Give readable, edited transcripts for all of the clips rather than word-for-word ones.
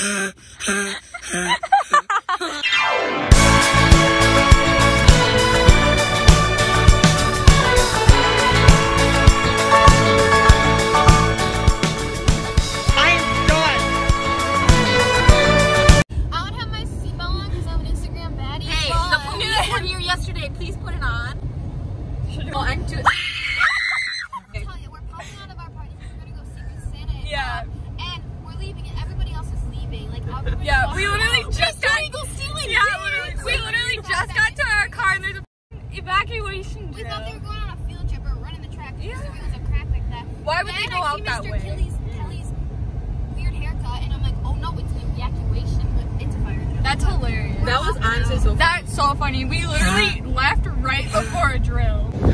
Yesterday, please put it on. Oh, I'm too. Okay. Tell you, we're popping out of our party. We're gonna go Secret Santa. Yeah. And we're leaving, and everybody else is leaving. Like, yeah, we literally just got. Yeah, we literally just got to our car, and there's a evacuation drill. We thought they were going on a field trip or running the track. Yeah. It was a crack like that. Why would they go out that way? Kelly's weird haircut, and I'm like, oh no, it's an evacuation, but it's a fire drill. That's hilarious. That was honestly so funny. That's so funny. We literally left right before a drill. I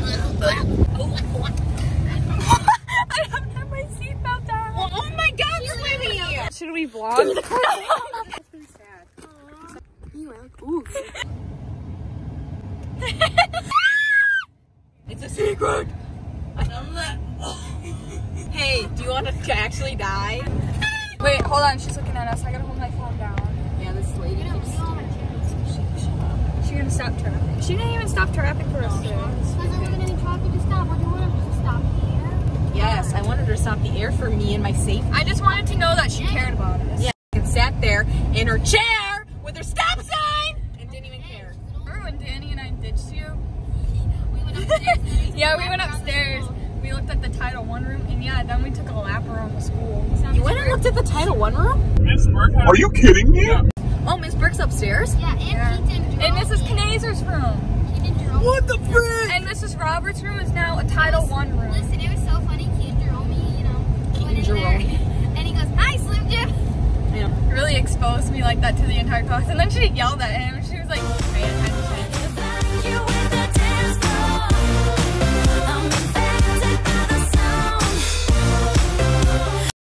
don't have my seatbelt on. Oh my god, sweetie! Should we vlog? It's been sad. Ooh. It's a secret! Hey, do you want us to actually die? Wait, hold on. She's looking at us. I gotta hold my phone down. Yeah, this lady keeps... She's gonna stop traffic. She didn't even stop traffic for us today. Wasn't looking any traffic to stop. What do you want us to stop here? Yes, I wanted her to stop the air for me and my safety. I just wanted to know that she cared about us. Yeah, and sat there in her chair with her stop sign and didn't even care. Remember when Danny and I ditched you? We went upstairs. Yeah, we went upstairs. We looked at the Title I room, and yeah, then we took a lap around the school. You went and looked at the Title I room? Miss Burke, are you kidding me? Yeah. Oh, Miss Burke's upstairs? Yeah, and Keaton. And this is Knazer's room. What the frick? And Mrs. Roberts' room is now a Title I room. Listen, it was so funny. Keaton Jerome, went in there, and he goes, "Hi, Slim Jim." Yeah. Really exposed me like that to the entire class. And then she yelled at him. She was like, man.